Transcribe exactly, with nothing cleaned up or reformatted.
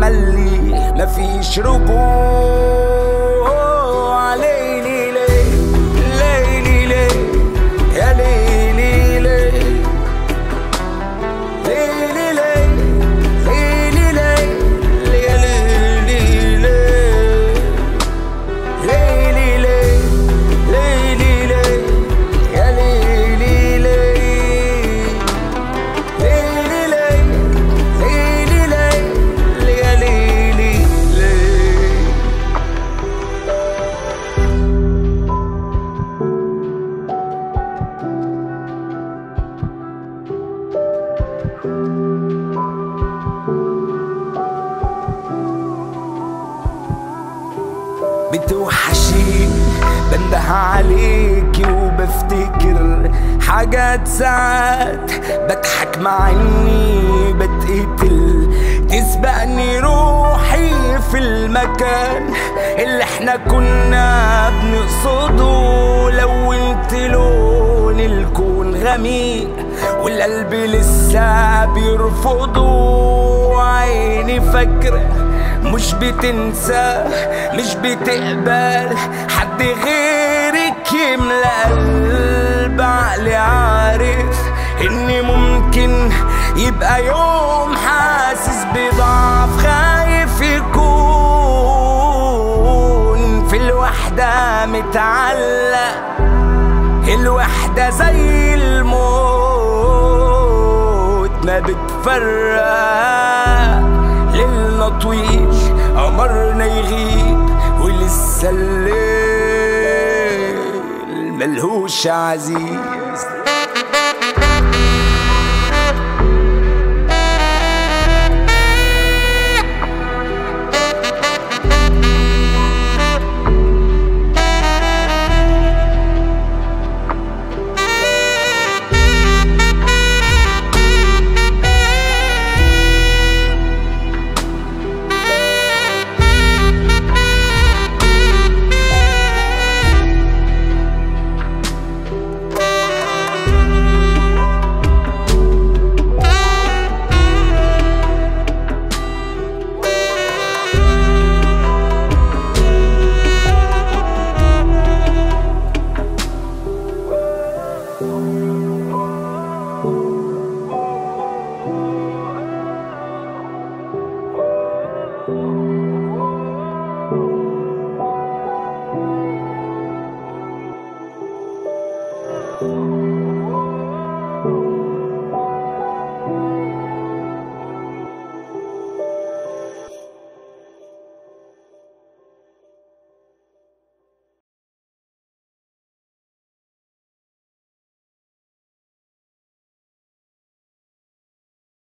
تملي مفيش رجوع. ليلي ليه ليلي ليه يا ليلي ليه ليلي ليه ليلي ليه يا ليلي ليه ليلي ليه ليلي ليه يا ليلي ليه ليلي ليه ليلي ليه يا ليلي ليه. بتوحشيني بنده عليكي وبفتكر حاجات ساعات بضحك مع اني بتقتل. تسبقني روحي في المكان اللي احنا كنا بنقصده. لو انت لون الكون غميق والقلب لسه بيرفضه. عيني فاكرة مش بتنسى مش بتقبل حد غيرك يملأ قلب. عقلي عارف اني ممكن يبقى يوم حاسس بضعف خايف يكون في الوحدة متعلق. الوحدة زي الموت ما بتفرق. ليلنا طويل قمرنا يغيب ولسه الليل ملهوش عزيز. you.